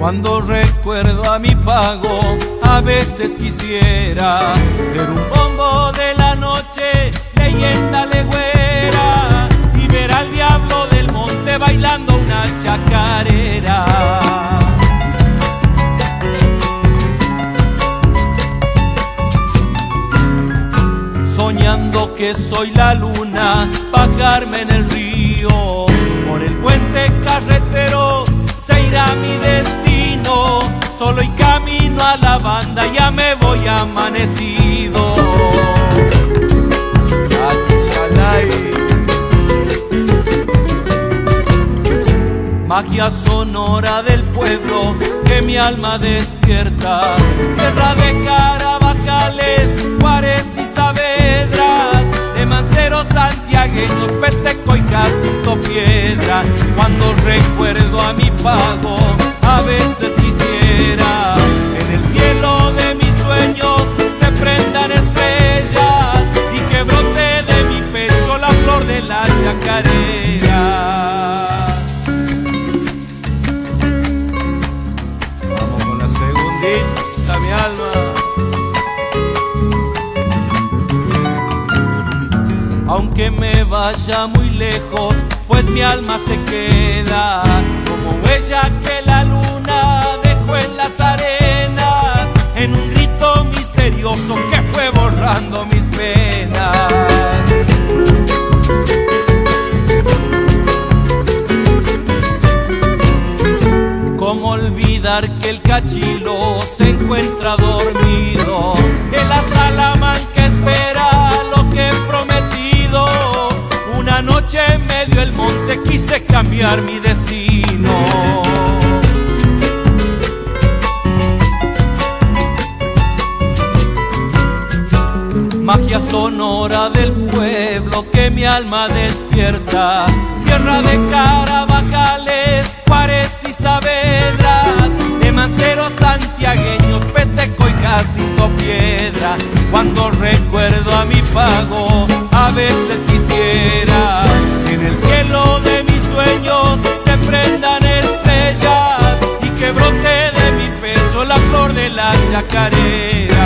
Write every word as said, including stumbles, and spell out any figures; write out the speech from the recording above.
Cuando recuerdo a mi pago, a veces quisiera ser un bombo de la noche, leyenda legüera, y ver al diablo del monte bailando una chacarera. Soñando que soy la luna, bajarme en el río, por el puente carretero se irá mi destino. Solo y camino a la banda, ya me voy amanecido. Magia sonora del pueblo que mi alma despierta, tierra de Carabajales, Juárez y Saavedras, de manceros santiagueños, Peteco y Jacinto Piedra. Cuando recuerdo a mi pago, a veces quisiera en el cielo de mis sueños se prendan estrellas y que brote de mi pecho la flor de la chacarera. Vamos con la segundita, mi alma. Aunque me vaya muy lejos, pues mi alma se queda como huella que la luna dejó en las arenas, en un grito misterioso que fue borrando mis penas. ¿Cómo olvidar que el cachilo se encuentra dormido, que la Salamanca espera lo que he prometido? Una noche en medio del monte quise cambiar mi destino. Magia sonora del pueblo que mi alma despierta, tierra de Carabajales, Juárez y Saavedras, de manceros santiagueños, Peteco y Jacinto Piedra. Cuando recuerdo a mi pago, a veces quisiera en el cielo de mis sueños se prendan estrellas y que brote de mi pecho la flor de la chacarera.